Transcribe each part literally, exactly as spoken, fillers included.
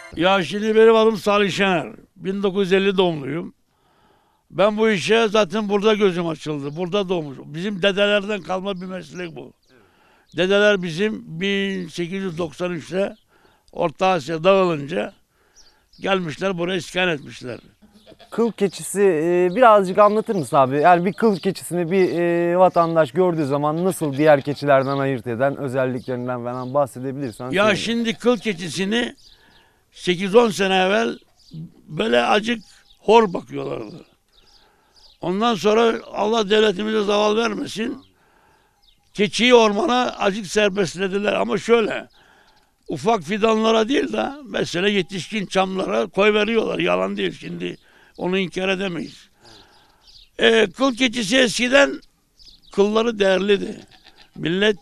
Ya şimdi benim adım Salih Şener. bin dokuz yüz elli doğumluyum. Ben bu işe zaten burada gözüm açıldı. Burada doğmuşum. Bizim dedelerden kalma bir meslek bu. Dedeler bizim bin sekiz yüz doksan üçte Orta Asya dağılınca gelmişler buraya iskan etmişler. Kıl keçisi e, birazcık anlatır mısın abi? Yani bir kıl keçisini bir e, vatandaş gördüğü zaman nasıl diğer keçilerden ayırt eden özelliklerinden falan bahsedebilirsen. Ya sevinirim. şimdi kıl keçisini sekiz on sene evvel böyle acık hor bakıyorlardı. Ondan sonra Allah devletimize zaval vermesin. Keçiyi ormana acık serbestlediler ama şöyle ufak fidanlara değil de mesela yetişkin çamlara koy veriyorlar. Yalan değil, şimdi onu inkar edemeyiz. Ee, kıl keçisi eskiden kılları değerliydi. Millet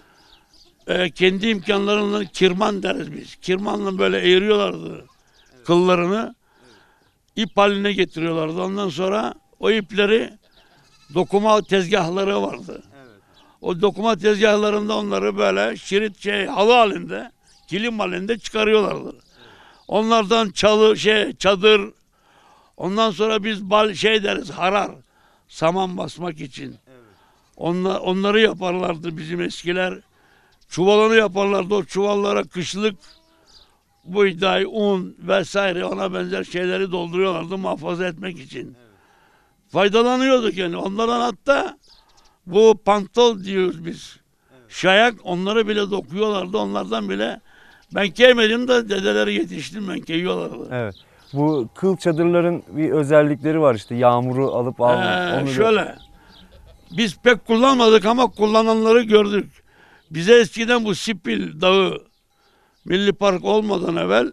e, kendi imkanlarından kirman deriz biz. Kirmanla böyle eğiriyorlardı kıllarını. İp haline getiriyorlardı. Ondan sonra o ipleri dokuma tezgahları vardı. O dokuma tezgahlarında onları böyle şerit şey halı halinde, kilim halinde çıkarıyorlardı. Onlardan çalı şey çadır, ondan sonra biz bal şey deriz harar, saman basmak için. Onlar, onları yaparlardı bizim eskiler. Çuvalını yaparlardı, o çuvallara kışlık buğday, un vesaire ona benzer şeyleri dolduruyorlardı muhafaza etmek için. Faydalanıyorduk yani onlardan, hatta bu pantol diyoruz biz. Şayak, onları bile dokuyorlardı, onlardan bile. Ben giymedim de dedeleri yetiştim, ben giyiyorlardı. Evet. Bu kıl çadırların bir özellikleri var işte, yağmuru alıp almak. Ee, Onu da- şöyle, biz pek kullanmadık ama kullananları gördük. Bize eskiden bu Sipil Dağı Milli Park olmadan evvel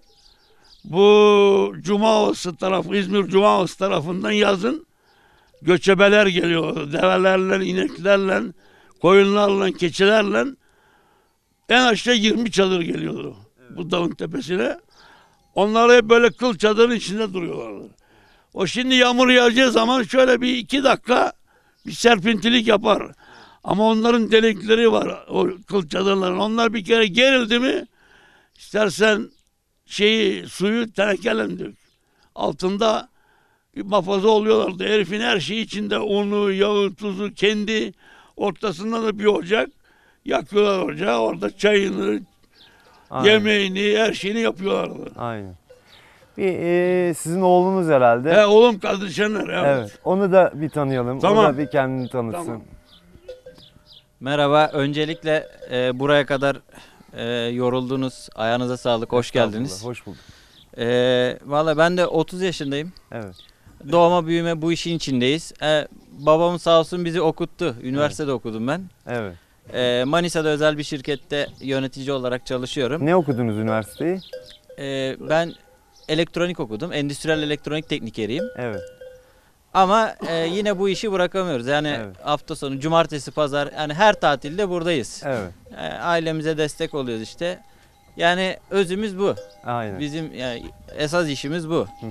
bu Cumaovası tarafı, İzmir Cumaovası tarafından yazın göçebeler geliyordu. Develerle, ineklerle, koyunlarla, keçilerle en aşağı yirmi çadır geliyordu bu dağın tepesine. Onlar hep böyle kıl çadırın içinde duruyorlardı. O şimdi yağmur yağacağı zaman şöyle bir iki dakika bir serpintilik yapar. Ama onların delikleri var, o kıl çadırların. Onlar bir kere gerildi mi istersen şeyi suyu tenekeyle dök. Altında bir muhafaza oluyorlardı. Herifin her şeyi içinde, unu, yağı, tuzu, kendi ortasında da bir ocak. Yakıyorlar ocağı. Orada çayını, Aynen. yemeğini, her şeyini yapıyorlardı. Aynen. Bir, e, sizin oğlunuz herhalde. He oğlum Kadir Şener. Evet. Evet. Onu da bir tanıyalım. Tamam. O da bir kendini tanıtsın. Tamam. Merhaba, öncelikle e, buraya kadar e, yoruldunuz, ayağınıza sağlık, hoş geldiniz. Hoş bulduk. E, Valla ben de otuz yaşındayım, Evet. doğma büyüme bu işin içindeyiz. E, babam sağ olsun bizi okuttu, üniversitede okudum ben. Evet. E, Manisa'da özel bir şirkette yönetici olarak çalışıyorum. Ne okudunuz üniversiteyi? E, ben elektronik okudum, endüstriyel elektronik teknikeriyim. Evet. Ama e, yine bu işi bırakamıyoruz. Yani Evet. hafta sonu, cumartesi, pazar, yani her tatilde buradayız. Evet. E, ailemize destek oluyoruz işte. Yani özümüz bu. Aynen. Bizim yani esas işimiz bu. Hı hı.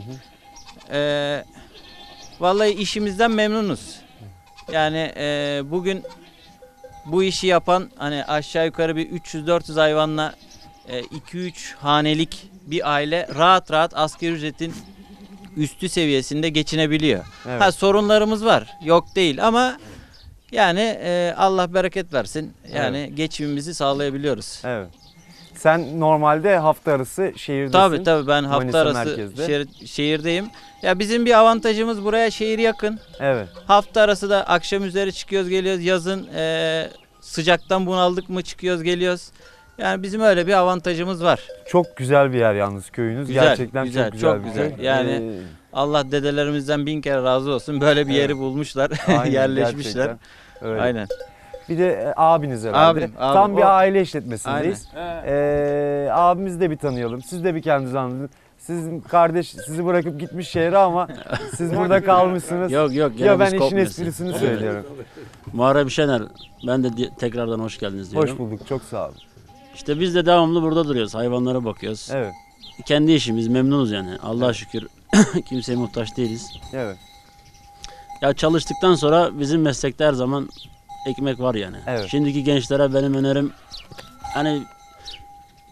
E, vallahi işimizden memnunuz. Yani e, bugün bu işi yapan hani aşağı yukarı bir üç yüz dört yüz hayvanla e, iki üç hanelik bir aile rahat rahat asgari ücretin üstü seviyesinde geçinebiliyor. Evet. Ha sorunlarımız var. Yok değil ama yani e, Allah bereket versin. Yani geçimimizi sağlayabiliyoruz. Evet. Sen normalde hafta arası şehirdesin. Tabii tabii ben hafta Manisa arası merkezde. şehir- şehirdeyim. Ya bizim bir avantajımız buraya şehir yakın. Evet. Hafta arası da akşam üzeri çıkıyoruz geliyoruz. Yazın e, sıcaktan bunaldık mı çıkıyoruz geliyoruz. Yani bizim öyle bir avantajımız var. Çok güzel bir yer yalnız köyünüz. Güzel, Gerçekten güzel, çok güzel çok bir güzel. köy. Yani Ee, Allah dedelerimizden bin kere razı olsun. Böyle bir Evet. yeri bulmuşlar, aynen, yerleşmişler. gerçekten öyle. Aynen. Bir de e, abiniz herhalde. Abim, abim. Tam bir O- aile işletmesindeyiz. Ee, abimizi de bir tanıyalım. Siz de bir kendinizi anlatın. Sizin kardeş sizi bırakıp gitmiş şehre ama siz burada kalmışsınız. Yok yok. gene Ya ben biz işin kopmuyoruz. esprisini söylüyorum. Muharrem Şener, ben de di- tekrardan hoş geldiniz diyorum. Hoş bulduk. Çok sağ olun. İşte biz de devamlı burada duruyoruz. Hayvanlara bakıyoruz. Evet. Kendi işimiz, memnunuz yani. Allah'a şükür kimseye muhtaç değiliz. Evet. Ya çalıştıktan sonra bizim meslekte her zaman ekmek var yani. Evet. Şimdiki gençlere benim önerim hani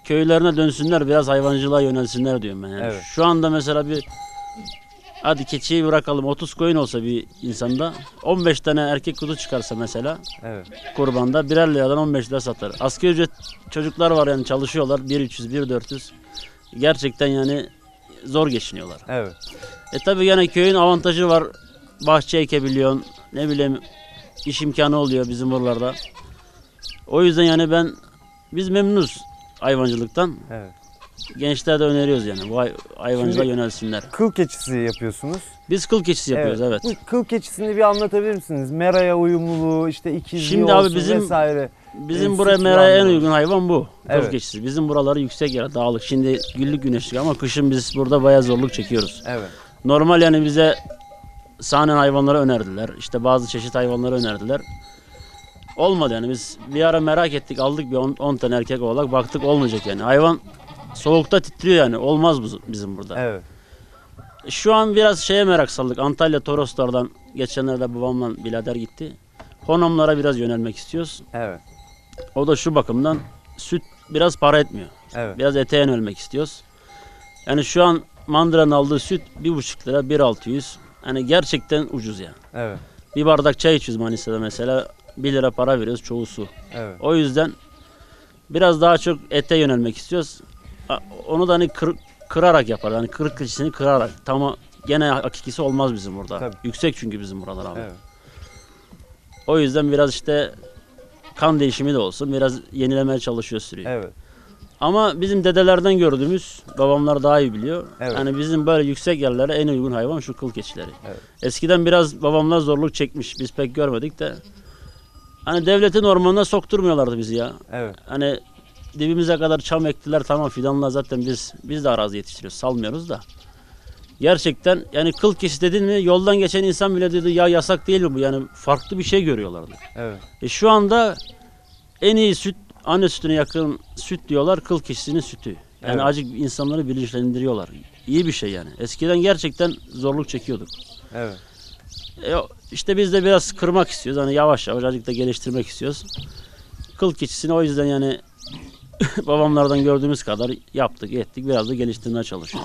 köylerine dönsünler, biraz hayvancılığa yönelsinler diyorum ben. Yani Evet. şu anda mesela bir hadi keçiyi bırakalım, otuz koyun olsa bir insanda on beş tane erkek kuzu çıkarsa mesela Evet. kurbanda birer liradan on beş lira satar. Asgari ücret çocuklar var yani, çalışıyorlar, bir üç yüz bir dört yüz. Gerçekten yani zor geçiniyorlar. Evet. E tabi yani köyün avantajı var. Bahçe ekebiliyorsun. Ne bileyim, iş imkanı oluyor bizim buralarda. O yüzden yani ben biz memnunuz hayvancılıktan. Evet. Gençler de öneriyoruz yani bu hay- hayvancılığa Şimdi- yönelsinler. Kıl keçisi yapıyorsunuz. Biz kıl keçisi yapıyoruz, evet. Bu kıl keçisini bir anlatabilir misiniz? Meraya uyumluluğu, işte ikizliği Şimdi abi olsun bizim- vesaire. Bizim e, buraya süt meraya en randımanı. uygun hayvan bu. Kıl Evet. keçisi. Bizim buraları yüksek yer, dağlık. Şimdi güllük güneşlik ama kışın biz burada bayağı zorluk çekiyoruz. Evet. Normal yani bize sahnen hayvanları önerdiler. İşte bazı çeşit hayvanları önerdiler. Olmadı yani, biz bir ara merak ettik, aldık bir on tane erkek oğlak, baktık olmayacak yani. Hayvan soğukta titriyor yani, olmaz bu bizim burada. Evet. Şu an biraz şeye merak saldık. Antalya Toroslardan geçenlerde babamla birader gitti. Honamlara biraz yönelmek istiyoruz. Evet. O da şu bakımdan, süt biraz para etmiyor. Evet. Biraz ete yönelmek istiyoruz. Yani şu an mandıranın aldığı süt bir buçuk lira, bir altı yüz. Hani gerçekten ucuz yani. Evet. Bir bardak çay içiyoruz Manisa'da mesela, bir lira para veriyoruz, çoğu su. Evet. O yüzden biraz daha çok ete yönelmek istiyoruz. A- Onu da hani kır- kırarak yapar. Hani kırık keçisini kırarak. Tamam, gene hakikisi olmaz bizim burada. Tabii. Yüksek çünkü bizim buralar abi. Evet. O yüzden biraz işte kan değişimi de olsun, biraz yenilemeye çalışıyoruz sürüyü. Evet. Ama bizim dedelerden gördüğümüz, babamlar daha iyi biliyor. Evet. Hani bizim böyle yüksek yerlere en uygun hayvan şu kıl keçileri. Evet. Eskiden biraz babamlar zorluk çekmiş. Biz pek görmedik de. Hani devletin ormanına sokturmuyorlardı bizi ya. Evet. Hani dibimize kadar çam ektiler, tamam, fidanlar zaten biz biz de arazi yetiştiriyoruz, salmıyoruz da. Gerçekten yani kıl keçi dedin mi yoldan geçen insan bile dedi ya yasak değil mi bu, yani farklı bir şey görüyorlardı. Evet. E şu anda en iyi süt, anne sütüne yakın süt diyorlar, kıl keçisinin sütü. Yani Evet. acık insanları bilinçlendiriyorlar. İyi bir şey yani. Eskiden gerçekten zorluk çekiyorduk. Evet. E, işte biz de biraz kırmak istiyoruz. Hani yavaş yavaş azıcık da geliştirmek istiyoruz. Kıl keçisini o yüzden yani babamlardan gördüğümüz kadar yaptık, ettik. Biraz da geliştirmeye çalışıyoruz.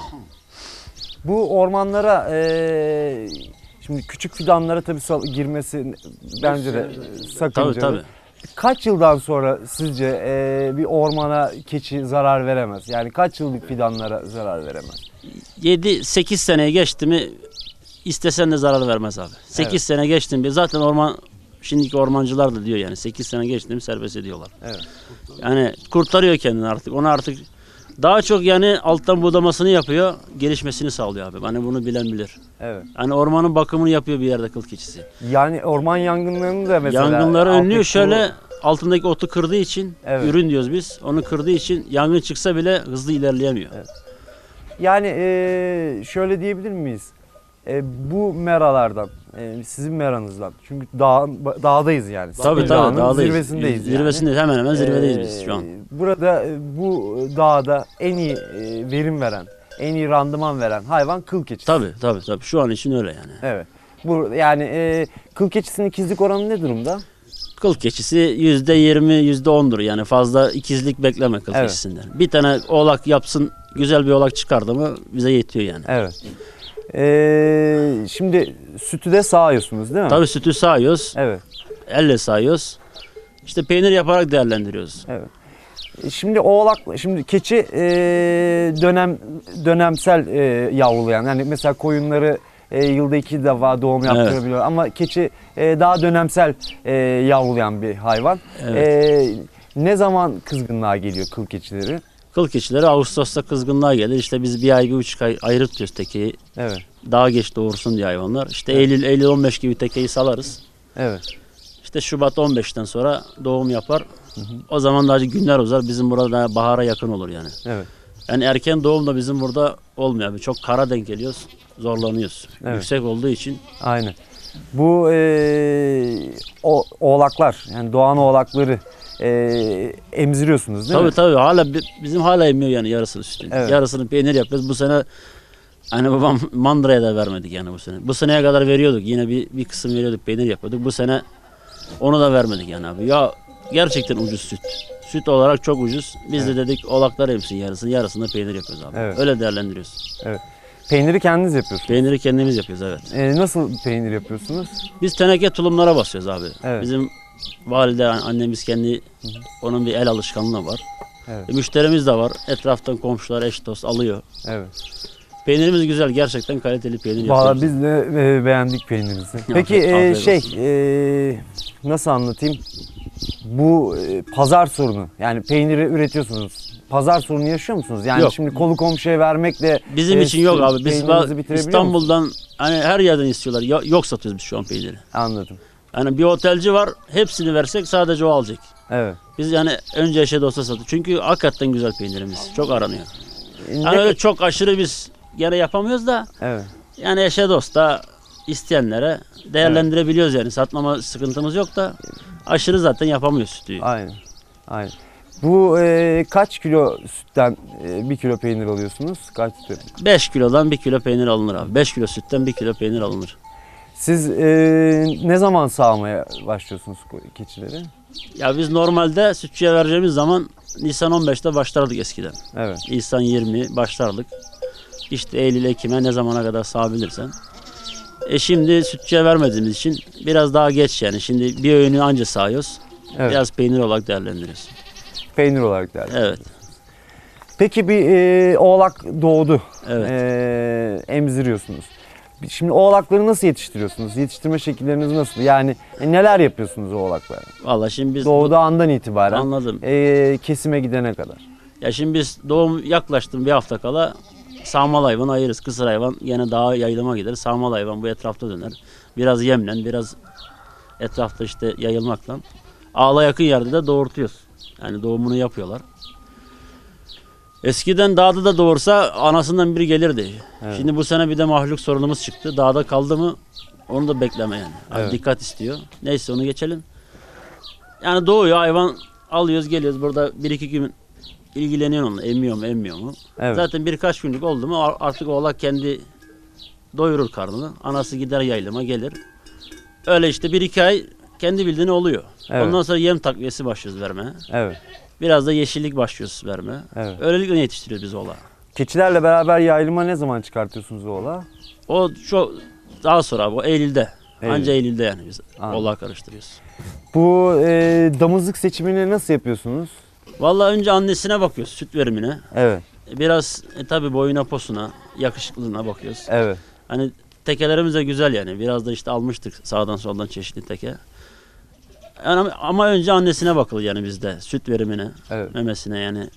Bu ormanlara eee, şimdi küçük fidanlara tabii sal- girmesi bence de sakıncalı. Tabii tabii. Kaç yıldan sonra sizce eee, bir ormana keçi zarar veremez? Yani kaç yıllık fidanlara zarar veremez? yedi sekiz seneye geçti mi istesen de zarar vermez abi. sekiz Evet. sene geçti mi zaten orman, şimdiki ormancılar da diyor yani sekiz sene geçti mi serbest ediyorlar. Evet. Yani kurtarıyor kendini artık. Onu artık daha çok yani alttan budamasını yapıyor, gelişmesini sağlıyor abi. Hani bunu bilen bilir. Evet. Hani ormanın bakımını yapıyor bir yerde kıl keçisi. Yani orman yangınlarını da mesela Yangınları afet önlüyor bu- şöyle, altındaki otu kırdığı için, Evet. ürün diyoruz biz. Onu kırdığı için yangın çıksa bile hızlı ilerleyemiyor. Evet. Yani eee, şöyle diyebilir miyiz? Eee, bu meralardan, eee, sizin meranızdan. Çünkü dağ, dağdayız yani. Tabii Dağın tabii dağdayız. Zirvesindeyiz yani. Zirvesindeyiz, hemen hemen zirvedeyiz biz şu an. Eee, Burada e, bu dağda en iyi e, verim veren, en iyi randıman veren hayvan kıl keçisi. Tabii tabii tabii. Şu an için öyle yani. Evet. Bu yani e, kıl keçisinin ikizlik oranı ne durumda? Kıl keçisi yüzde yirmi, yüzde ondur yani, fazla ikizlik bekleme kıl Evet. keçisinden. Bir tane oğlak yapsın, güzel bir oğlak çıkardı mı bize yetiyor yani. Evet. Eee, şimdi sütü de sağıyorsunuz değil mi? Tabii sütü sağıyoruz, Evet. elle sağıyoruz. İşte peynir yaparak değerlendiriyoruz. Evet. E, Şimdi oğlak, şimdi keçi e, dönem dönemsel e, yavrulayan. Yani mesela koyunları e, yılda iki defa doğum yaptırabiliyor. Ama keçi e, daha dönemsel e, yavrulayan bir hayvan. Evet. E, ne zaman kızgınlığa geliyor kıl keçileri? Kıl keçileri Ağustos'ta kızgınlığa gelir. İşte biz bir ay, bir buçuk ay ayrı tutuyoruz tekeyi. Evet. Daha geç doğursun diye hayvanlar. İşte Evet. Eylül, Eylül on beş gibi tekeyi salarız. Evet. İşte Şubat on beşten sonra doğum yapar. O zaman da günler uzar. Bizim burada daha bahara yakın olur yani. Evet. Yani erken doğum da bizim burada olmuyor abi. Çok kara denk geliyoruz. Zorlanıyoruz. Evet. Yüksek olduğu için. Aynen. Bu e, o, oğlaklar, yani doğan oğlakları e, emziriyorsunuz değil Tabii mi? tabii. Hala bi- bizim hala emmiyor yani yarısını sütünü. Evet. Yarısını peynir yapıyoruz. Bu sene hani babam mandıraya da vermedik yani bu sene. Bu seneye kadar veriyorduk. Yine bir, bir kısım veriyorduk, peynir yapıyorduk. Bu sene onu da vermedik yani abi. Ya gerçekten ucuz süt. Süt olarak çok ucuz. Biz de dedik oğlaklar emsin yarısını, yarısında peynir yapıyoruz abi. Evet. Öyle değerlendiriyoruz. Peyniri kendiniz yapıyorsunuz. Peyniri kendimiz yapıyoruz, evet. Ee, nasıl peynir yapıyorsunuz? Biz teneke tulumlara basıyoruz abi. Evet. Bizim valide, annemiz kendi, onun bir el alışkanlığı var. Evet. E, müşterimiz de var. Etraftan komşular, eş dost alıyor. Evet. Peynirimiz güzel. Gerçekten kaliteli peynir Valla yapıyoruz. biz de e, beğendik peynirinizi. Peki Afiyet- e, afiyet şey olsun. e, nasıl anlatayım? Bu e, pazar sorunu, yani peyniri üretiyorsunuz. Pazar sorunu yaşıyor musunuz? Yani Yok. şimdi kolu komşuya vermek de Bizim e, için yok abi. Biz peynirinizi ba- bitirebiliyor musunuz? İstanbul'dan hani her yerden istiyorlar. Yo- Yok satıyoruz biz şu an peyniri. Anladım. Yani bir otelci var. Hepsini versek sadece o alacak. Evet. Biz yani önce eşe dosta satıyoruz. Çünkü hakikaten güzel peynirimiz. Çok aranıyor. E, Yani ne- öyle çok aşırı biz gene yapamıyoruz da Evet. yani eşe dosta isteyenlere değerlendirebiliyoruz yani. Satmama sıkıntımız yok da aşırı zaten yapamıyoruz sütü. Aynen. Aynen. Bu e, kaç kilo sütten e, bir kilo peynir alıyorsunuz? Kaç süt? beş kilodan bir kilo peynir alınır abi. beş kilo sütten bir kilo peynir alınır. Siz e, ne zaman sağmaya başlıyorsunuz ko- keçileri? Ya biz normalde sütçüye vereceğimiz zaman Nisan on beşte başlardık eskiden. Evet. Nisan yirmi başlardık. İşte Eylül, Ekim'e ne zamana kadar sağabilirsen. E şimdi sütçüye vermediğimiz için biraz daha geç yani. Şimdi bir öğünü anca sağıyoruz. Evet. Biraz peynir olarak değerlendiriyoruz. Peynir olarak derler. Evet. Peki bir e, oğlak doğdu. Evet. E, emziriyorsunuz. Şimdi oğlakları nasıl yetiştiriyorsunuz? Yetiştirme şekilleriniz nasıl? Yani e, neler yapıyorsunuz o oğlaklara? Vallahi şimdi biz Doğduğu andan itibaren anladım. e, kesime gidene kadar. Ya şimdi biz doğum yaklaştım bir hafta kala sağmal hayvan ayırırız. Kısır hayvan gene daha yayılıma gider. Sağmal hayvan bu etrafta döner. Biraz yemlen, biraz etrafta işte yayılmakla. Ağla yakın yerde de doğurtuyoruz. Yani doğumunu yapıyorlar. Eskiden dağda da doğursa anasından biri gelirdi. Evet. Şimdi bu sene bir de mahluk sorunumuz çıktı. Dağda kaldı mı onu da bekleme yani. Yani Evet. dikkat istiyor. Neyse onu geçelim. Yani doğuyor hayvan alıyoruz geliyoruz. Burada bir iki gün ilgileniyor onunla. Emmiyor mu emmiyor mu. Evet. Zaten birkaç günlük oldu mu ar- artık oğlak kendi doyurur karnını. Anası gider yaylama gelir. Öyle işte bir iki ay kendi bildiğini oluyor. Evet. Ondan sonra yem takviyesi başlıyoruz vermeye. Evet. Biraz da yeşillik başlıyoruz vermeye. Evet. Öylelikle yetiştiriyoruz biz oğlağı. Keçilerle beraber yayılıma ne zaman çıkartıyorsunuz oğlağı? O çok daha sonra abi, o Eylül'de. Eylül. Anca Eylül'de yani biz Anladım. oğlağı karıştırıyoruz. Bu e, damızlık seçimini nasıl yapıyorsunuz? Vallahi önce annesine bakıyoruz süt verimine. Evet. Biraz e, tabii boyuna posuna, yakışıklılığına bakıyoruz. Evet. Hani tekelerimiz de güzel yani. Biraz da işte almıştık sağdan soldan çeşitli teke. Yani ama- ama önce annesine bakılır yani bizde. Süt verimine, Evet. memesine yani.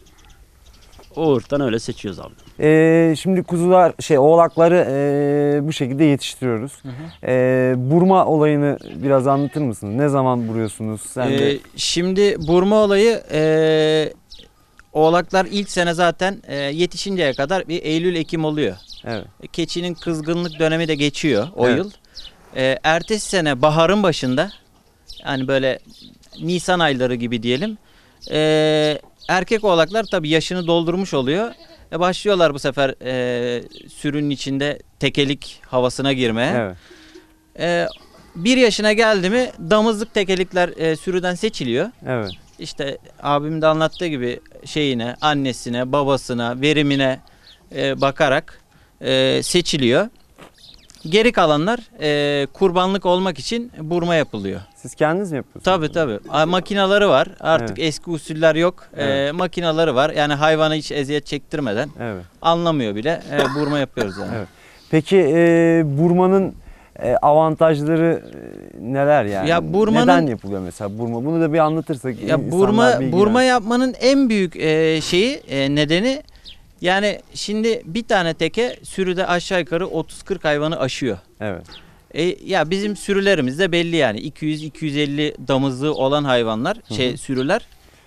O ırktan öyle seçiyoruz abi. E, şimdi kuzular şey oğlakları e, bu şekilde yetiştiriyoruz. E, burma olayını biraz anlatır mısınız? Ne zaman buruyorsunuz? Sen de... Ee, şimdi burma olayı e, oğlaklar ilk sene zaten e, yetişinceye kadar bir Eylül-Ekim oluyor. Evet. Keçinin kızgınlık dönemi de geçiyor o Evet. yıl. E, ertesi sene baharın başında yani böyle Nisan ayları gibi diyelim. E, erkek oğlaklar tabii yaşını doldurmuş oluyor. E, başlıyorlar bu sefer e, sürünün içinde tekelik havasına girmeye. Evet. E, bir yaşına geldi mi damızlık tekelikler e, sürüden seçiliyor. Evet. İşte abimin de anlattığı gibi şeyine, annesine, babasına, verimine e, bakarak e, seçiliyor. Geri kalanlar e, kurbanlık olmak için burma yapılıyor. Siz kendiniz mi yapıyorsunuz? Tabii tabii. A, makinaları var. Artık Evet. eski usuller yok. E, Evet. makinaları var. Yani hayvana hiç eziyet çektirmeden Evet. anlamıyor bile. E, burma yapıyoruz yani. Evet. Peki e, burmanın e, avantajları e, neler yani? Ya burmanın- Neden yapılıyor mesela burma? Bunu da bir anlatırsak. Ya insanlar burma bilgilensin. burma yapmanın en büyük e, şeyi e, nedeni yani şimdi bir tane teke sürüde aşağı yukarı otuz kırk hayvanı aşıyor. Evet. E, ya bizim sürülerimiz de belli yani iki yüz iki yüz elli damızlığı olan hayvanlar şey sürüler.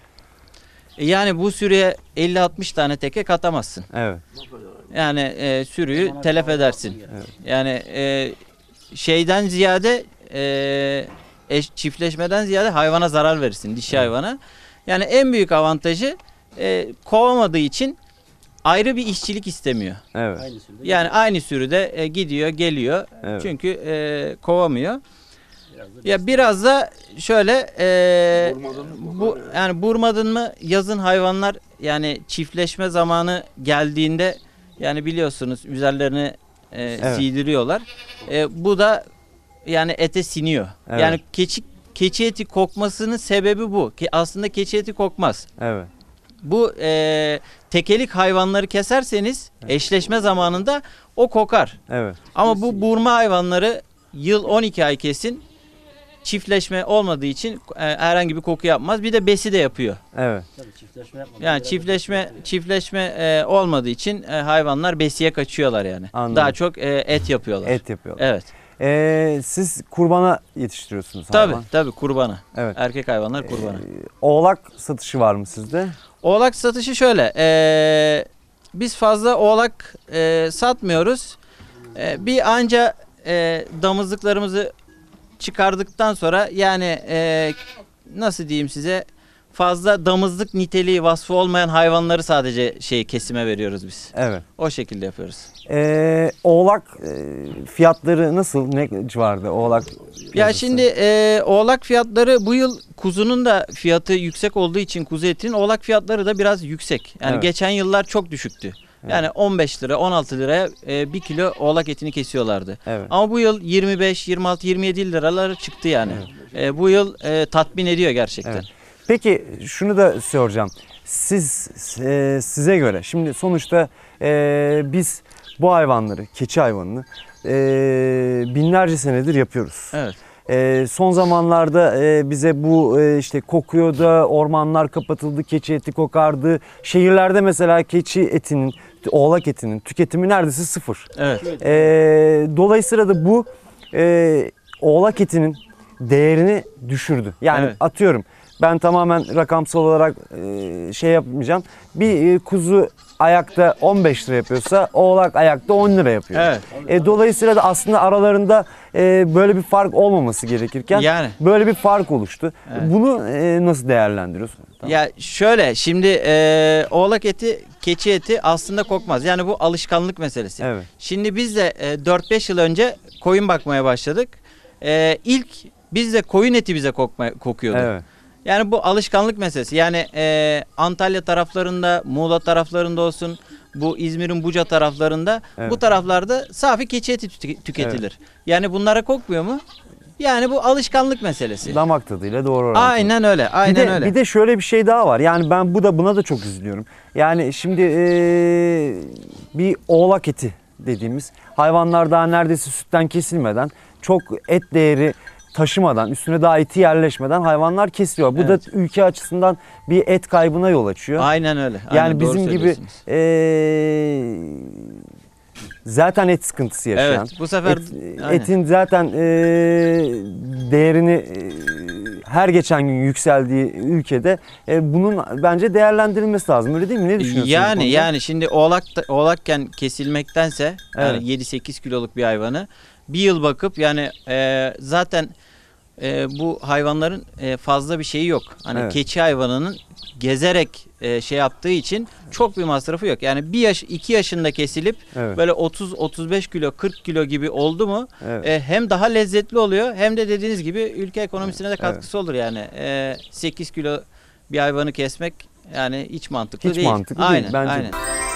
E, yani bu sürüye elli altmış tane teke katamazsın. Evet. Yani e, sürüyü telef edersin. Evet. Yani e, şeyden ziyade e, eş, çiftleşmeden ziyade hayvana zarar verirsin dişi hayvana. Yani en büyük avantajı e, kovamadığı için ayrı bir işçilik istemiyor. Evet. Yani aynı sürüde e, gidiyor geliyor Evet. çünkü e, kovamıyor. Ya biraz da şöyle e, bu yani burmadın mı yazın hayvanlar yani çiftleşme zamanı geldiğinde yani biliyorsunuz üzerlerini e, Evet. siydiriyorlar. E, bu da yani ete siniyor. Evet. Yani keçi keçi eti kokmasının sebebi bu. Ki aslında keçi eti kokmaz. Evet. Bu e, tekelik hayvanları keserseniz eşleşme zamanında o kokar. Evet. Ama bu burma hayvanları yıl on iki ay kesin çiftleşme olmadığı için e, herhangi bir koku yapmaz. Bir de besi de yapıyor. Evet. Çiftleşme yapmadan Yani biraz çiftleşme çiftleşme e, olmadığı için e, hayvanlar besiye kaçıyorlar yani. Anladım. Daha çok e, et yapıyorlar. Et yapıyorlar. Evet. Ee, siz kurbana yetiştiriyorsunuz Tabii hayvan. tabii kurbana. Evet. Erkek hayvanlar kurbana. Ee, oğlak satışı var mı sizde? Oğlak satışı şöyle. e, biz fazla oğlak e, satmıyoruz. E, bir anca e, damızlıklarımızı çıkardıktan sonra yani e, nasıl diyeyim size fazla damızlık niteliği vasfı olmayan hayvanları sadece şey kesime veriyoruz biz. Evet. O şekilde yapıyoruz. Ee, oğlak e, fiyatları nasıl? Ne civarda oğlak Ya piyasası? şimdi e, oğlak fiyatları bu yıl kuzunun da fiyatı yüksek olduğu için kuzu etinin oğlak fiyatları da biraz yüksek. Yani Evet. geçen yıllar çok düşüktü. Yani on beş lira on altı liraya e, bir kilo oğlak etini kesiyorlardı. Evet. Ama bu yıl yirmi beş yirmi altı yirmi yedi liralar çıktı yani. E, bu yıl e, tatmin ediyor gerçekten. Evet. Peki şunu da soracağım. Siz e, size göre şimdi sonuçta e, biz bu hayvanları, keçi hayvanını e, binlerce senedir yapıyoruz. Evet. E, son zamanlarda e, bize bu e, işte kokuyor da ormanlar kapatıldı, keçi eti kokardı. Şehirlerde mesela keçi etinin, oğlak etinin tüketimi neredeyse sıfır. Evet. E, dolayısıyla da bu e, oğlak etinin değerini düşürdü. Yani Evet. atıyorum ben tamamen rakamsal olarak e, şey yapmayacağım. Bir e, kuzu ayakta on beş lira yapıyorsa oğlak ayakta on lira yapıyor. Evet. E, dolayısıyla da aslında aralarında e, böyle bir fark olmaması gerekirken Yani. böyle bir fark oluştu. Evet. Bunu e, nasıl değerlendiriyorsun? Tamam. Ya şöyle şimdi e, oğlak eti, keçi eti aslında kokmaz. Yani bu alışkanlık meselesi. Evet. Şimdi biz de e, dört beş yıl önce koyun bakmaya başladık. E, ilk biz de koyun eti bize kokma, kokuyordu. Evet. Yani bu alışkanlık meselesi. Yani e, Antalya taraflarında, Muğla taraflarında olsun, bu İzmir'in Buca taraflarında, Evet. bu taraflarda safi keçi eti tü- tüketilir. Yani bunlara kokmuyor mu? Yani bu alışkanlık meselesi. Damak tadıyla doğru orantılı. Aynen öyle, Bir aynen de, öyle. bir de şöyle bir şey daha var. Yani ben bu da buna da çok üzülüyorum. Yani şimdi eee, bir oğlak eti dediğimiz hayvanlar daha neredeyse sütten kesilmeden çok et değeri taşımadan, üstüne daha eti yerleşmeden hayvanlar kesiliyor. Bu Evet. da ülke açısından bir et kaybına yol açıyor. Aynen öyle. Yani aynen, doğru bizim gibi söylüyorsunuz. eee, zaten et sıkıntısı yaşayan, Evet, bu sefer et- aynen. etin zaten eee, değerini eee, her geçen gün yükseldiği ülkede e, bunun bence değerlendirilmesi lazım. Öyle değil mi? Ne düşünüyorsunuz? bu Yani konuda? yani şimdi oğlak da- oğlakken kesilmektense yani Evet. yedi sekiz kiloluk bir hayvanı bir yıl bakıp yani e, zaten e, bu hayvanların e, fazla bir şeyi yok. Hani Evet. keçi hayvanının gezerek e, şey yaptığı için çok bir masrafı yok. Yani bir yaş iki yaşında kesilip Evet. böyle otuz otuz beş kilo kırk kilo gibi oldu mu Evet. e, hem daha lezzetli oluyor hem de dediğiniz gibi ülke ekonomisine de katkısı olur yani. E, sekiz kilo bir hayvanı kesmek yani hiç mantıklı Hiç değil. mantıklı değil, aynen, bence de. aynen.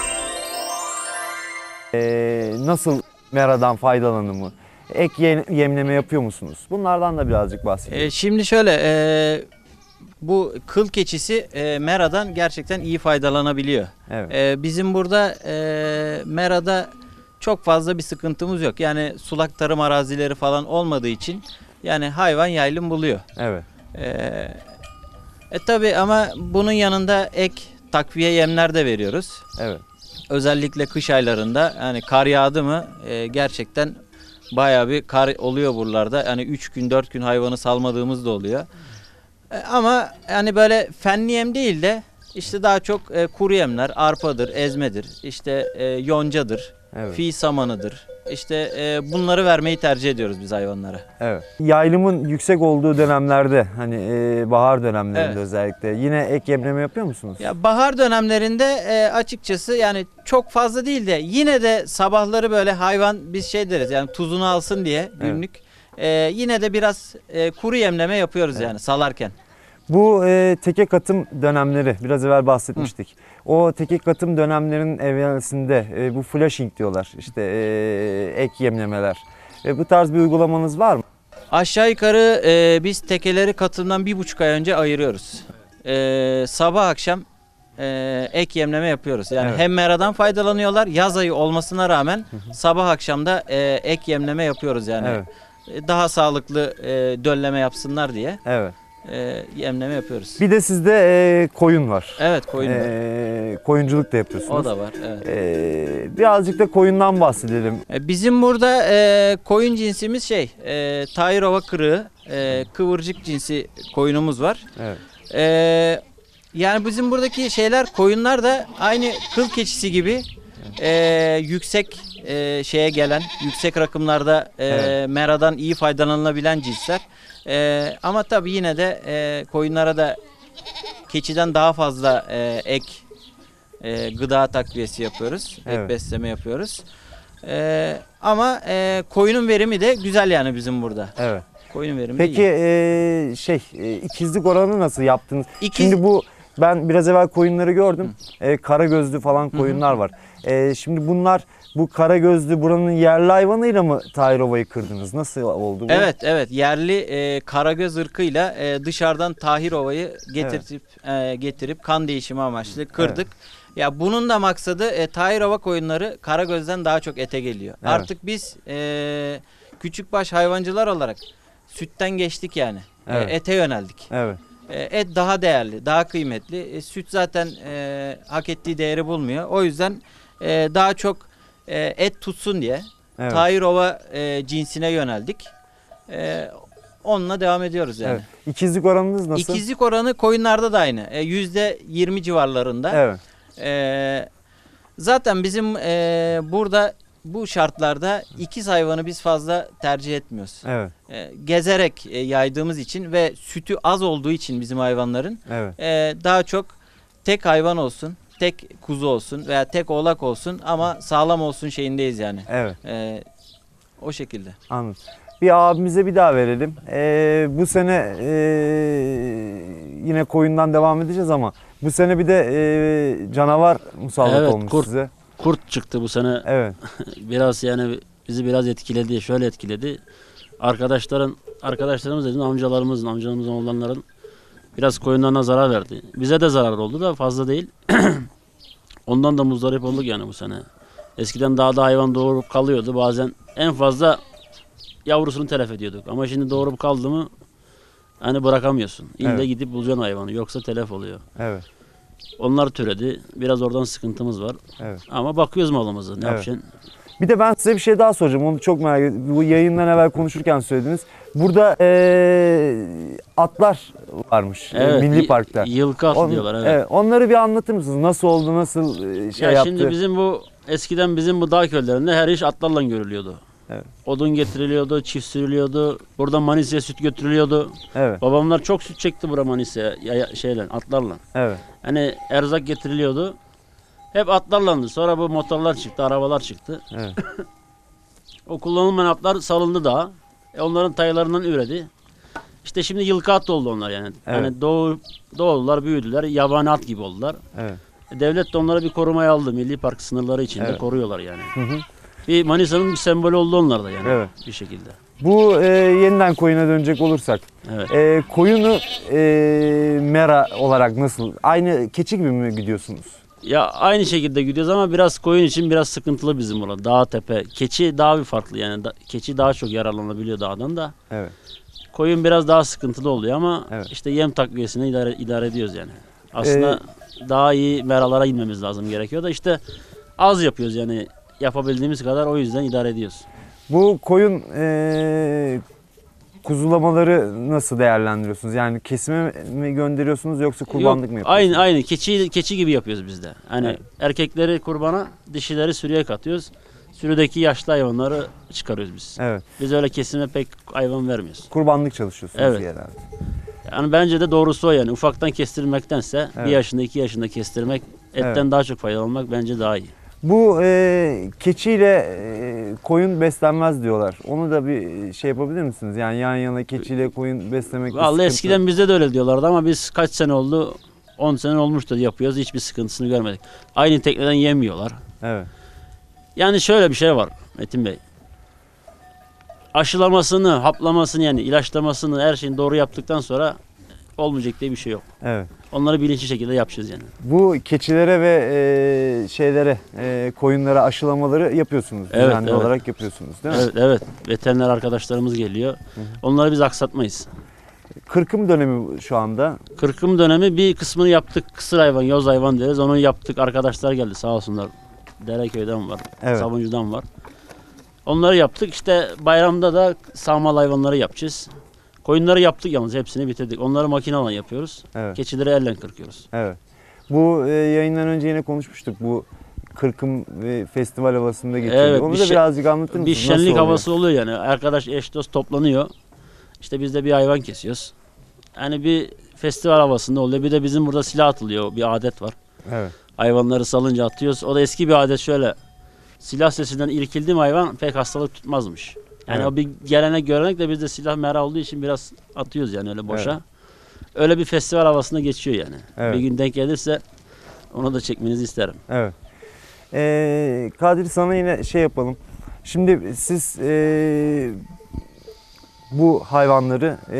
E, nasıl meradan faydalanımı? Ek ye- yemleme yapıyor musunuz? Bunlardan da birazcık bahsedelim. E, şimdi şöyle e, bu kıl keçisi e, meradan gerçekten iyi faydalanabiliyor. Evet. E, bizim burada e, merada çok fazla bir sıkıntımız yok. Yani sulak tarım arazileri falan olmadığı için yani hayvan yaylım buluyor. Evet. E, e tabi ama bunun yanında ek takviye yemler de veriyoruz. Evet. Özellikle kış aylarında yani kar yağdı mı e, gerçekten bayağı bir kar oluyor buralarda. Yani üç gün dört gün hayvanı salmadığımız da oluyor. E, ama yani böyle fenli yem değil de işte daha çok e, kuru yemler, arpadır, ezmedir, işte e, yoncadır, Evet. fi samanıdır. İşte e, bunları vermeyi tercih ediyoruz biz hayvanlara. Evet. Yaylımın yüksek olduğu dönemlerde hani e, bahar dönemlerinde Evet. özellikle yine ek yemleme yapıyor musunuz? Ya bahar dönemlerinde e, açıkçası yani çok fazla değil de yine de sabahları böyle hayvan biz şey deriz yani tuzunu alsın diye günlük e, yine de biraz e, kuru yemleme yapıyoruz Evet. yani salarken. Bu e, teke katım dönemleri biraz evvel bahsetmiştik. O teke katım dönemlerin evvelinde e, bu flashing diyorlar. İşte e, ek yemlemeler. E, bu tarz bir uygulamanız var mı? Aşağı yukarı e, biz tekeleri katımdan bir buçuk ay önce ayırıyoruz. E, sabah akşam e, ek yemleme yapıyoruz. Yani Evet. hem meradan faydalanıyorlar. Yaz ayı olmasına rağmen sabah akşam da e, ek yemleme yapıyoruz yani. Evet. E, Daha sağlıklı e, dölleme yapsınlar diye Evet. e, yemleme yapıyoruz. Bir de sizde e, koyun var. Evet koyun var. E, koyunculuk da yapıyorsunuz. O da var. Evet. E, birazcık da koyundan bahsedelim. E, Bizim burada e, koyun cinsimiz şey, e, Tahirova kırığı, e, kıvırcık cinsi koyunumuz var. Evet. E, yani bizim buradaki şeyler, koyunlar da aynı kıl keçisi gibi e, yüksek e, şeye gelen, yüksek rakımlarda e, Evet. meradan iyi faydalanılabilen cinsler. E, ama tabii yine de e, koyunlara da keçiden daha fazla e, ek e, gıda takviyesi yapıyoruz. Evet. Ek besleme yapıyoruz. E, ama e, koyunun verimi de güzel yani bizim burada. Evet. Koyunun verimi de Peki iyi. e, şey e, ikizlik oranı nasıl yaptınız? İkiz- Şimdi bu ben biraz evvel koyunları gördüm. E, kara gözlü falan koyunlar var. E, şimdi bunlar bu kara gözlü buranın yerli hayvanıyla mı Tahirova'yı kırdınız? Nasıl oldu bu? Evet evet yerli e, karagöz ırkıyla e, dışarıdan Tahirova'yı getirip e, getirip kan değişimi amaçlı kırdık. Ya bunun da maksadı e, Tahirova koyunları karagözden daha çok ete geliyor. Evet. Artık biz e, küçükbaş hayvancılar olarak sütten geçtik yani. E, Evet. ete yöneldik. Evet. E, et daha değerli, daha kıymetli. E, süt zaten e, hak ettiği değeri bulmuyor. O yüzden e, daha çok e, et tutsun diye Evet. Tahirova e, cinsine yöneldik. E, onunla devam ediyoruz yani. Evet. İkizlik oranınız nasıl? İkizlik oranı koyunlarda da aynı. E, yüzde yirmi civarlarında. Evet. E, zaten bizim e, burada bu şartlarda ikiz hayvanı biz fazla tercih etmiyoruz. Evet. E, gezerek e, yaydığımız için ve sütü az olduğu için bizim hayvanların Evet. e, daha çok tek hayvan olsun, tek kuzu olsun veya tek oğlak olsun ama sağlam olsun şeyindeyiz yani. Evet. E, o şekilde. Anladım. Bir abimize bir daha verelim. Ee, bu sene ee, yine koyundan devam edeceğiz ama bu sene bir de ee, canavar musallat Evet, olmuş kurt. size. Kurt çıktı bu sene. Evet. Biraz yani bizi biraz etkiledi. Şöyle etkiledi. Arkadaşların arkadaşlarımız dedim amcalarımızın, amcalarımızın oğlanların biraz koyunlarına zarar verdi. Bize de zarar oldu da fazla değil. Ondan da muzdarip olduk yani bu sene. Eskiden dağda hayvan doğurup kalıyordu. Bazen en fazla yavrusunu telef ediyorduk. Ama şimdi doğurup kaldı mı hani bırakamıyorsun. İlle Evet. gidip bulacaksın hayvanı. Yoksa telef oluyor. Evet. Onlar türedi. Biraz oradan sıkıntımız var. Evet. Ama bakıyoruz malımıza. Ne Evet. yapacaksın? Bir de ben size bir şey daha soracağım. Onu çok merak ediyorum. Bu yayından evvel konuşurken söylediniz. Burada ee, atlar varmış ee, Evet, Milli y- Park'ta. Yılkı atı On- diyorlar. Evet. onları bir anlatır mısınız? Nasıl oldu? Nasıl ee, şey ya yaptı? şimdi bizim bu eskiden bizim bu dağ köylerinde her iş atlarla görülüyordu. Evet. Odun getiriliyordu, çift sürülüyordu. Buradan Manisa'ya süt götürülüyordu. Evet. Babamlar çok süt çekti bura Manisa'ya ya- şeyle atlarla. Evet. Hani erzak getiriliyordu. Hep atlarlandı. Sonra bu motorlar çıktı, arabalar çıktı. Evet. O kullanılmayan atlar salındı daha. E onların taylarından üredi. İşte şimdi yılkı at oldu onlar yani. Evet. Hani doğu, doğdular, büyüdüler. Yabani at gibi oldular. Evet. E devlet de onları bir korumaya aldı. Milli Park sınırları içinde Evet. koruyorlar yani. Hı hı. Bir Manisa'nın bir sembolü oldu onlar da yani. Evet. Bir şekilde. Bu ee, yeniden koyuna dönecek olursak. Evet. Ee, koyunu ee, mera olarak nasıl? Aynı keçi gibi mi gidiyorsunuz? Ya aynı şekilde gidiyoruz ama biraz koyun için biraz sıkıntılı bizim burada. Dağ tepe. Keçi daha bir farklı yani. Da- keçi daha çok yararlanabiliyor dağdan da. Evet. Koyun biraz daha sıkıntılı oluyor ama Evet. işte yem takviyesine idare, idare ediyoruz yani. Aslında daha iyi meralara inmemiz lazım gerekiyor da işte az yapıyoruz yani. Yapabildiğimiz kadar o yüzden idare ediyoruz. Bu koyun ee, kuzulamaları nasıl değerlendiriyorsunuz? Yani kesime mi gönderiyorsunuz yoksa kurbanlık Yok, mı yapıyorsunuz? Aynı aynı keçi keçi gibi yapıyoruz biz de. Hani Evet. erkekleri kurbana, dişileri sürüye katıyoruz. Sürüdeki yaşlı hayvanları çıkarıyoruz biz. Evet. Biz öyle kesime pek hayvan vermiyoruz. Kurbanlık çalışıyorsunuz Evet. genelde. Yani bence de doğrusu o yani. Ufaktan kestirmektense Evet. bir yaşında iki yaşında kestirmek, etten Evet. daha çok faydalanmak bence daha iyi. Bu e, keçiyle e, koyun beslenmez diyorlar. Onu da bir şey yapabilir misiniz? Yani yan yana keçiyle koyun beslemek bir Vallahi sıkıntı. eskiden bizde de öyle diyorlardı ama biz kaç sene oldu? on sene olmuştur yapıyoruz. Hiçbir sıkıntısını görmedik. Aynı tekneden yemiyorlar. Evet. Yani şöyle bir şey var Metin Bey. Aşılamasını, haplamasını yani ilaçlamasını her şeyini doğru yaptıktan sonra olmayacak diye bir şey yok. Evet. Onları bilinçli şekilde yapacağız yani. Bu keçilere ve e, şeylere, e, koyunlara aşılamaları yapıyorsunuz. Evet, Düzenli evet. olarak yapıyorsunuz değil mi? Evet, evet. Veteriner arkadaşlarımız geliyor. Onları biz aksatmayız. Kırkım dönemi şu anda. Kırkım dönemi bir kısmını yaptık. Kısır hayvan, yoz hayvan deriz. Onu yaptık. Arkadaşlar geldi sağ olsunlar. Dereköy'den var, Evet. Sabuncu'dan var. Onları yaptık. İşte bayramda da sağmal hayvanları yapacağız. Koyunları yaptık yalnız hepsini bitirdik. Onları makineyle yapıyoruz. Evet. Keçileri elle kırkıyoruz. Evet. Bu e, yayından önce yine konuşmuştuk. Bu Kırkım e, festival havasında geçiyor. Evet, Onu bir da şe- birazcık anlatır mısınız? Bir Nasıl şenlik oluyor? havası oluyor yani. Arkadaş eş dost toplanıyor. İşte biz de bir hayvan kesiyoruz. Yani bir festival havasında oluyor. Bir de bizim burada silah atılıyor. Bir adet var. Evet. Hayvanları salınca atıyoruz. O da eski bir adet şöyle. Silah sesinden irkildi mi hayvan pek hastalık tutmazmış. Yani Evet. o bir gelenek görenek de bizde silah mera olduğu için biraz atıyoruz yani öyle boşa. Evet. Öyle bir festival havasında geçiyor yani. Evet. Bir gün denk gelirse onu da çekmenizi isterim. Evet. Ee, Kadir sana yine şey yapalım. Şimdi siz e, bu hayvanları e,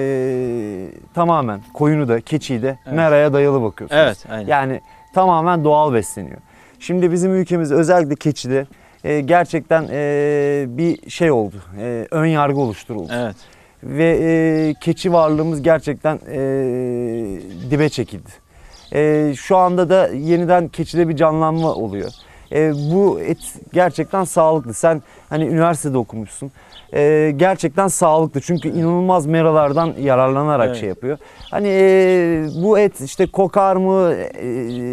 tamamen koyunu da keçiyi de Evet. meraya dayalı bakıyorsunuz. Evet, aynen. Yani tamamen doğal besleniyor. Şimdi bizim ülkemizde özellikle keçide e, gerçekten e, bir şey oldu. E, ön yargı oluşturuldu. Evet. Ve e, keçi varlığımız gerçekten e, dibe çekildi. E, şu anda da yeniden keçide bir canlanma oluyor. E, bu et gerçekten sağlıklı. Sen hani üniversitede okumuşsun. E, gerçekten sağlıklı. Çünkü inanılmaz meralardan yararlanarak Evet. şey yapıyor. Hani e, bu et işte kokar mı? E,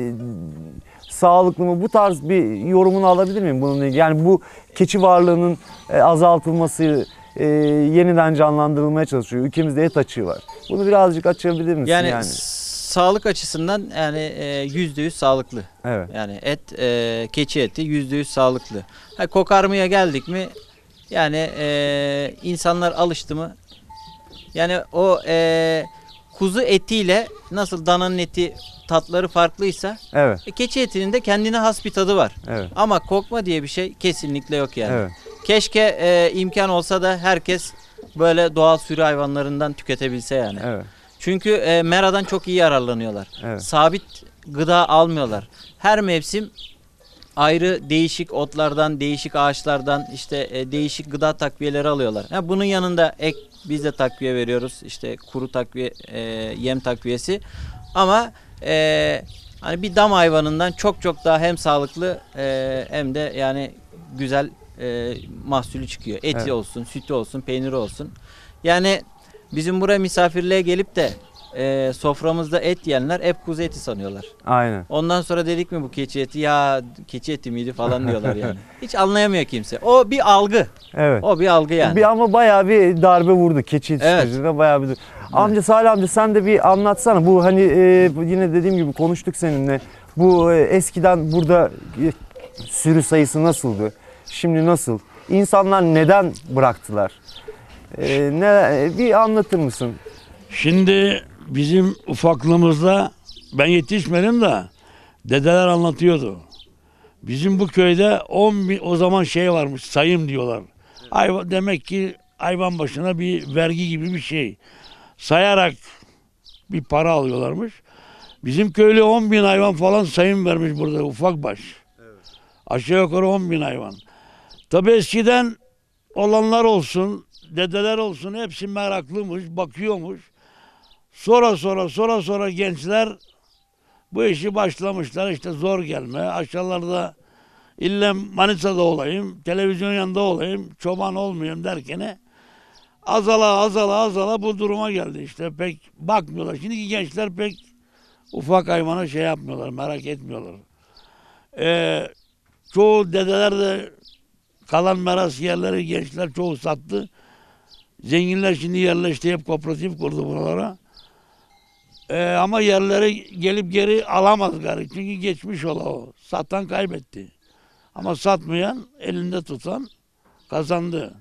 sağlıklı mı? Bu tarz bir yorumunu alabilir miyim bununla ilgili? Yani bu keçi varlığının e, azaltılması, e, yeniden canlandırılmaya çalışıyor. Ülkemizde et açığı var. Bunu birazcık açabilir misin? Yani, Yani, sağlık açısından yani e, yüzde yüz sağlıklı. evet. Yani et, e, keçi eti yüzde yüz sağlıklı. Ha, kokarmaya geldik mi yani e, insanlar alıştı mı yani o e, kuzu etiyle nasıl dananın eti tatları farklıysa Evet. e, keçi etinin de kendine has bir tadı var. Evet. Ama kokma diye bir şey kesinlikle yok yani. Evet. Keşke e, imkan olsa da herkes böyle doğal sürü hayvanlarından tüketebilse yani. Evet. Çünkü e, meradan çok iyi yararlanıyorlar. Evet. Sabit gıda almıyorlar. Her mevsim ayrı değişik otlardan, değişik ağaçlardan işte e, değişik gıda takviyeleri alıyorlar. Ha, bunun yanında ek biz de takviye veriyoruz. İşte kuru takviye, e, yem takviyesi. Ama e, hani bir dam hayvanından çok çok daha hem sağlıklı e, hem de yani güzel e, mahsulü çıkıyor. Eti Evet. olsun, sütü olsun, peyniri olsun. Yani bizim buraya misafirliğe gelip de e, soframızda et yiyenler hep kuzu eti sanıyorlar. Aynen. Ondan sonra dedik mi bu keçi eti ya keçi eti miydi falan diyorlar yani. Hiç anlayamıyor kimse. O bir algı. Evet. O bir algı yani. Bir ama bayağı bir darbe vurdu keçi yetiştiriciliğine bayağı bir. Amca Salih amca sen de bir anlatsana bu hani e, bu yine dediğim gibi konuştuk seninle. Bu e, eskiden burada e, sürü sayısı nasıldı? Şimdi nasıl? İnsanlar neden bıraktılar? E, ne e, bir anlatır mısın? Şimdi bizim ufaklığımızda ben yetişmedim de dedeler anlatıyordu. Bizim bu köyde on bin, o zaman şey varmış sayım diyorlar. Hayvan, demek ki hayvan başına bir vergi gibi bir şey. Sayarak bir para alıyorlarmış. Bizim köylü on bin hayvan falan sayım vermiş burada ufak baş. Aşağı yukarı on bin hayvan. Tabii eskiden olanlar olsun, dedeler olsun hepsi meraklıymış, bakıyormuş. Sonra sonra sonra sonra gençler bu işi başlamışlar. İşte zor gelme. Aşağılarda illa Manisa'da olayım, televizyon yanında olayım, çoban olmayayım derken azala azala azala bu duruma geldi. İşte pek bakmıyorlar. Şimdiki gençler pek ufak hayvana şey yapmıyorlar, merak etmiyorlar. Ee, çoğu dedeler de kalan meras yerleri gençler çoğu sattı. Zenginler şimdi yerleşti, hep kooperatif kurdu buralara. Ee, ama yerleri gelip geri alamaz gari. Çünkü geçmiş ola o. Satan kaybetti. Ama satmayan, elinde tutan kazandı.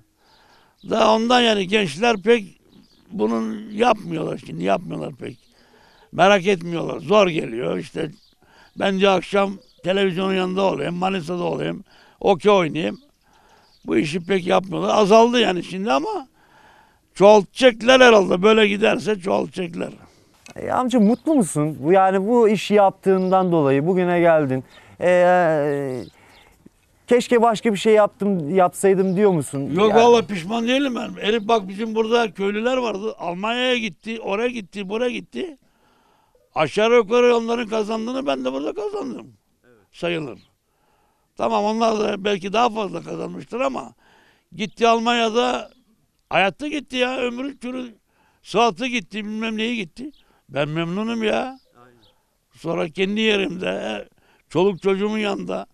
Da ondan yani gençler pek bunun yapmıyorlar şimdi, yapmıyorlar pek. Merak etmiyorlar, zor geliyor işte. Ben de akşam televizyonun yanında olayım, Manisa'da olayım, okey oynayayım. Bu işi pek yapmıyorlar. Azaldı yani şimdi ama çoğaltacaklar herhalde. Böyle giderse çoğaltacaklar. E, amca mutlu musun? Bu yani bu işi yaptığından dolayı bugüne geldin. E, keşke başka bir şey yaptım yapsaydım diyor musun? Yok Yani- vallahi pişman değilim ben. Herif bak bizim burada köylüler vardı. Almanya'ya gitti, oraya gitti, buraya gitti. Aşağı yukarı onların kazandığını ben de burada kazandım. Sayılır. Tamam onlar da belki daha fazla kazanmıştır ama gitti Almanya'da hayatta gitti ya. Ömrü türü saati gitti, bilmem neyi gitti. Ben memnunum ya. Sonra kendi yerimde, çoluk çocuğumun yanında.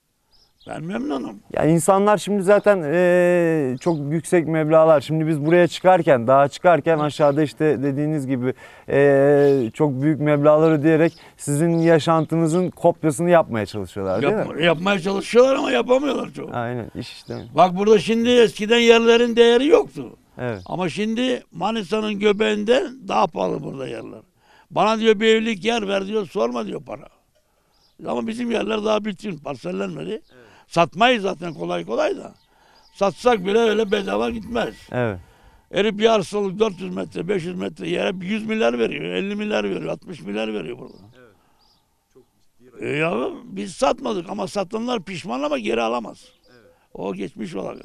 Ben memnunum. Ya insanlar şimdi zaten eee, çok yüksek meblağlar. Şimdi biz buraya çıkarken, dağa çıkarken aşağıda işte dediğiniz gibi eee, çok büyük meblağlar ödeyerek sizin yaşantınızın kopyasını yapmaya çalışıyorlar değil Yap- mi? yapmaya çalışıyorlar ama yapamıyorlar çok. Aynen iş işte. Bak burada şimdi eskiden yerlerin değeri yoktu. Evet. Ama şimdi Manisa'nın göbeğinden daha pahalı burada yerler. Bana diyor bir evlilik yer ver diyor, sorma diyor para. Ama bizim yerler daha bitkin, parsellenmedi. Satmayız zaten kolay kolay da. Satsak bile öyle bedava gitmez. Evet. Herif bir arsalık dört yüz metre, beş yüz metre yere yüz milyar veriyor, elli milyar veriyor, altmış milyar veriyor burada. Evet. Çok ciddi. E ya biz satmadık ama satanlar pişman ama geri alamaz. Evet. O geçmiş olarak.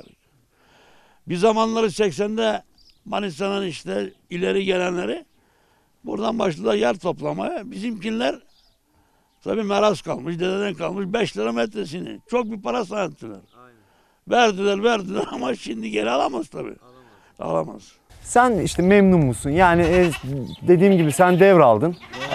Bir zamanları seksende Manisa'nın işte ileri gelenleri buradan başladılar yer toplamaya. Bizimkinler tabii meras kalmış, dededen kalmış beş lira metresini. Çok bir para sanattılar. Verdiler verdiler ama şimdi geri alamaz tabii. Alamaz. Alamaz. Sen işte memnun musun? Yani e, dediğim gibi sen devraldın.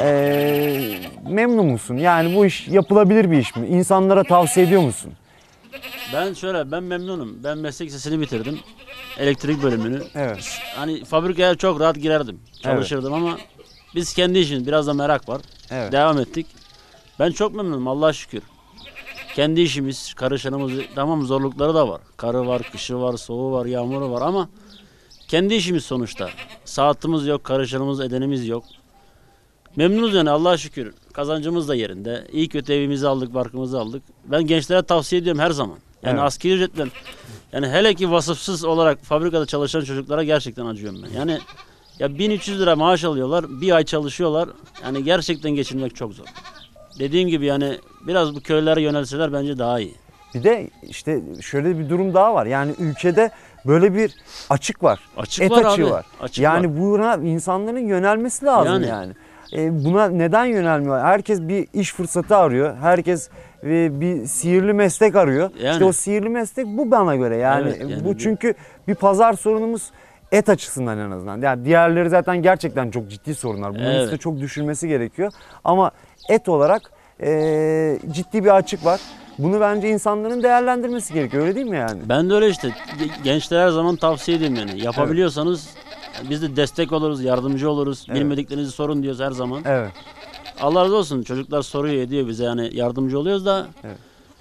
Eee memnun musun? Yani bu iş yapılabilir bir iş mi? İnsanlara tavsiye ediyor musun? Ben şöyle, ben memnunum. Ben meslek lisesini bitirdim. Elektrik bölümünü. Evet. Hani fabrikaya çok rahat girerdim. Çalışırdım ama biz kendi işimiz, biraz da merak var. Evet. Devam ettik. Ben çok memnunum Allah'a şükür. Kendi işimiz, karışanımız, tamam zorlukları da var. Karı var, kışı var, soğuğu var, yağmuru var ama kendi işimiz sonuçta. Saatimiz yok, karışanımız, edenimiz yok. Memnunuz yani Allah'a şükür. Kazancımız da yerinde. İyi kötü evimizi aldık, barkımızı aldık. Ben gençlere tavsiye ediyorum her zaman. Yani Evet. asgari ücretle, yani hele ki vasıfsız olarak fabrikada çalışan çocuklara gerçekten acıyorum ben. Yani ya bin üç yüz lira maaş alıyorlar, bir ay çalışıyorlar. Yani gerçekten geçinmek çok zor. Dediğim gibi yani biraz bu köylere yönelseler bence daha iyi. Bir de işte şöyle bir durum daha var. Yani ülkede böyle bir açık var. Açık Et var açığı abi. var. Açık yani var. buna insanların yönelmesi lazım yani. Yani. E, buna neden yönelmiyor? Herkes bir iş fırsatı arıyor. Herkes e, bir sihirli meslek arıyor. Yani. İşte o sihirli meslek bu bana göre. Yani, Evet, yani bu bir- çünkü bir pazar sorunumuz et açısından en azından. Yani diğerleri zaten gerçekten çok ciddi sorunlar. Bunun Evet. üstüne çok düşünmesi gerekiyor. Ama et olarak e, ciddi bir açık var. Bunu bence insanların değerlendirmesi gerekiyor. Öyle değil mi yani? Ben de öyle işte. Gençlere her zaman tavsiye edeyim yani. Yapabiliyorsanız biz de destek oluruz, yardımcı oluruz. Evet. Bilmediklerinizi sorun diyoruz her zaman. Evet. Allah razı olsun. Çocuklar soruyor, ediyor bize yani yardımcı oluyoruz da. Evet.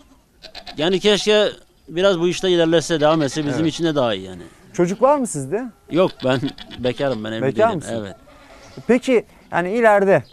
Yani keşke biraz bu işte ilerlese, devam etse bizim Evet. için de daha iyi yani. Çocuk var mı sizde? Yok ben bekarım, ben evli Bekar değilim. mısın? Evet. Peki yani ileride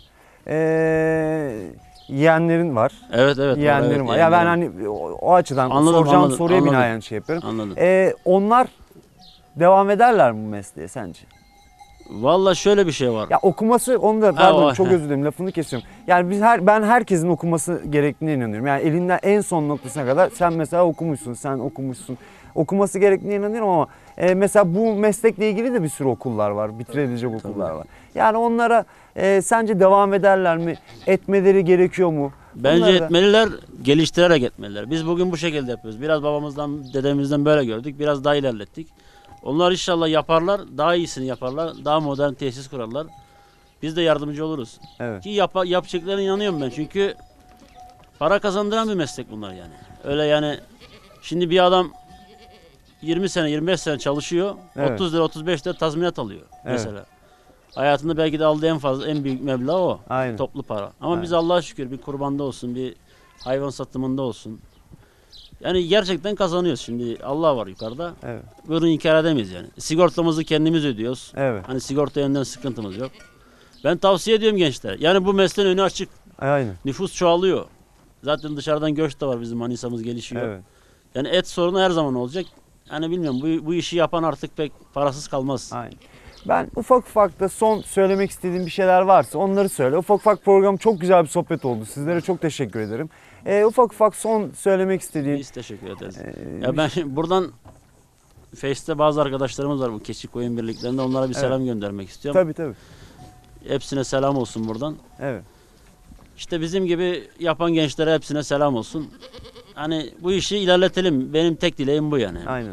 eee yeğenlerin var. Evet evet. Yeğenlerim evet, var. Ya ben yeğenlerim. hani o, o açıdan Anladım, soracağım anladım, soruya anladım. binaen şey yapıyorum. Anladım. Eee, onlar devam ederler mi bu mesleğe sence? Valla şöyle bir şey var. Ya okuması onu da pardon o, çok he. özür dilerim lafını kesiyorum. Yani biz her ben herkesin okuması gerektiğine inanıyorum. Yani elinden en son noktasına kadar sen mesela okumuşsun, sen okumuşsun. Okuması gerektiğine inanıyorum ama e, mesela bu meslekle ilgili de bir sürü okullar var, bitirebilecek okullar var. Yani onlara e, sence devam ederler mi? Etmeleri gerekiyor mu? Bence Bunları da- etmeliler, geliştirerek etmeliler. Biz bugün bu şekilde yapıyoruz. Biraz babamızdan, dedemizden böyle gördük. Biraz daha ilerlettik. Onlar inşallah yaparlar, daha iyisini yaparlar. Daha modern tesis kurarlar. Biz de yardımcı oluruz. Evet. Ki yap yapacaklarına inanıyorum ben. Çünkü para kazandıran bir meslek bunlar yani. Öyle yani şimdi bir adam yirmi sene, yirmi beş sene çalışıyor. Evet. otuz lira, otuz beş lira tazminat alıyor Evet. mesela. Hayatında belki de aldığı en fazla, en büyük meblağ o. Aynen. Toplu para. Ama Aynen. biz Allah'a şükür bir kurbanda olsun, bir hayvan satımında olsun. Yani gerçekten kazanıyoruz. Şimdi Allah var yukarıda. Evet. Bunu inkar edemeyiz yani. Sigortamızı kendimiz ödüyoruz. Evet. Hani sigorta yönünden sıkıntımız yok. Ben tavsiye ediyorum gençlere. Yani bu mesleğin önü açık. Aynen. Nüfus çoğalıyor. Zaten dışarıdan göç de var, bizim Manisa'mız gelişiyor. Evet. Yani et sorunu her zaman olacak. Yani bilmiyorum, bu, bu işi yapan artık pek parasız kalmaz. Aynen. Ben ufak ufak da son söylemek istediğim bir şeyler varsa onları söyle. Ufak ufak program çok güzel bir sohbet oldu. Sizlere çok teşekkür ederim. Ee, ufak ufak son söylemek istediğim. Biz teşekkür ederiz. Ee, Ya ben buradan Face'te bazı arkadaşlarımız var bu keçi koyun birliklerinde. Onlara bir Evet. selam göndermek istiyorum. Tabii tabii. Hepsine selam olsun buradan. Evet. İşte bizim gibi yapan gençlere hepsine selam olsun. Hani bu işi ilerletelim. Benim tek dileğim bu yani. Aynen.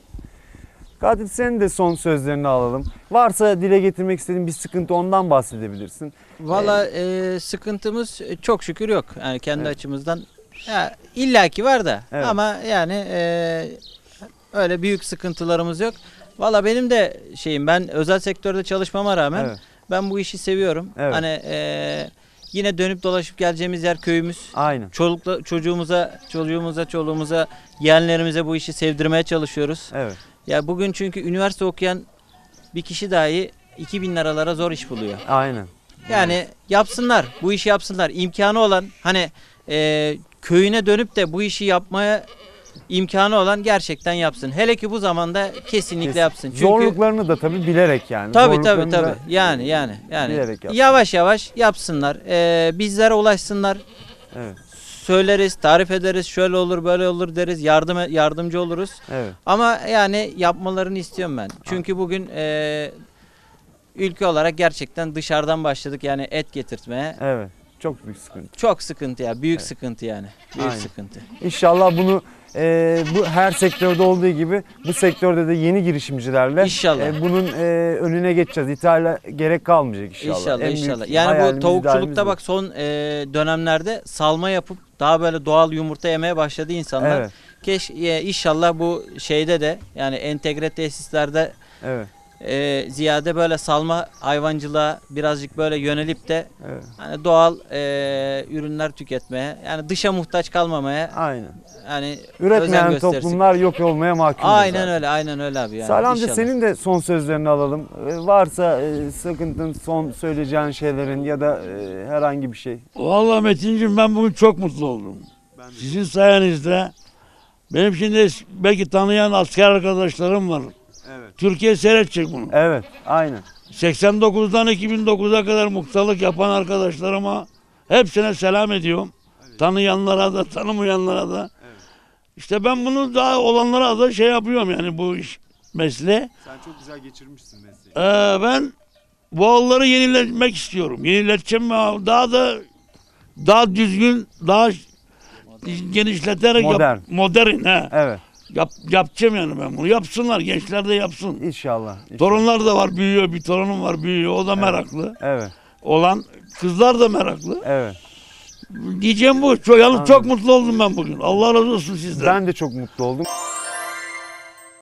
Katil, senin de son sözlerini alalım. Varsa dile getirmek istediğin bir sıkıntı, ondan bahsedebilirsin. Valla e, sıkıntımız çok şükür yok. Yani kendi Evet. açımızdan. Ya, illaki var da Evet. ama yani e, öyle büyük sıkıntılarımız yok. Valla benim de şeyim, ben özel sektörde çalışmama rağmen Evet. ben bu işi seviyorum. Evet. Hani e, yine dönüp dolaşıp geleceğimiz yer köyümüz. Aynen. Çolukla, çocuğumuza, çocuğumuza, çoluğumuza, yeğenlerimize bu işi sevdirmeye çalışıyoruz. Evet. Ya bugün çünkü üniversite okuyan bir kişi dahi iki bin liralara zor iş buluyor. Aynen. Yani yapsınlar, bu işi yapsınlar. İmkanı olan, hani e, köyüne dönüp de bu işi yapmaya imkanı olan gerçekten yapsın. Hele ki bu zamanda kesinlikle Kesin. yapsın. Çünkü Zorluklarını da tabii bilerek yani. tabii tabii Zorluklarını tabii. da Yani yani yani bilerek yapsın. yavaş yavaş yapsınlar. E, bizlere ulaşsınlar. Evet. Söyleriz, tarif ederiz, şöyle olur, böyle olur deriz, yardım yardımcı oluruz. Evet. Ama yani yapmalarını istiyorum ben. Çünkü bugün e, ülke olarak gerçekten dışarıdan başladık yani et getirtmeye. Evet. Çok büyük sıkıntı. Çok sıkıntı ya, büyük Evet. sıkıntı yani. Büyük Aynen. sıkıntı. İnşallah bunu e, bu her sektörde olduğu gibi bu sektörde de yeni girişimcilerle İnşallah. e, bunun e, önüne geçeceğiz. İthale gerek kalmayacak inşallah. İnşallah, En büyük inşallah. Yani bu hayalimiz, idealimiz tavukçulukta bu. bak son e, dönemlerde salma yapıp daha böyle doğal yumurta yemeye başladı insanlar. Evet. Keş e, inşallah bu şeyde de yani entegre tesislerde Evet. e, ziyade böyle salma hayvancılığa birazcık böyle yönelip de Evet. hani doğal e, ürünler tüketmeye, yani dışa muhtaç kalmamaya, Aynen. yani özen Üretmeyen göstersek. toplumlar yok olmaya mahkum. Aynen öyle, aynen öyle abi yani. Salih amca, İnşallah. senin de son sözlerini alalım. E, varsa e, sıkıntın, son söyleyeceğin şeylerin ya da e, herhangi bir şey. Vallahi Metin'cim, ben bugün çok mutlu oldum. Sizin sayenizde benim şimdi belki tanıyan asker arkadaşlarım var. Evet. Türkiye seyredecek bunu. Evet, aynen. seksen dokuzdan iki bin dokuza kadar muhtarlık yapan arkadaşlarıma hepsine selam ediyorum. Tanıyanlara da tanımayanlara da. İşte ben bunu daha olanlara da şey yapıyorum yani, bu iş mesleği. Sen çok güzel geçirmişsin mesleği. Ee, ben bu ağları yenilemek istiyorum. Yenileteceğim ve daha da daha düzgün, daha genişleterek yap- Modern. modern he. Evet, Yap, yapacağım yani ben bunu. Yapsınlar, gençler de yapsın. inşallah. inşallah. Torunlar da var, büyüyor. Bir torunum var, büyüyor. O da meraklı. Evet, Olan kızlar da meraklı. evet. Diyeceğim bu. Çok, yalnız Anladım. çok mutlu oldum ben bugün. Allah razı olsun sizden. Ben de çok mutlu oldum.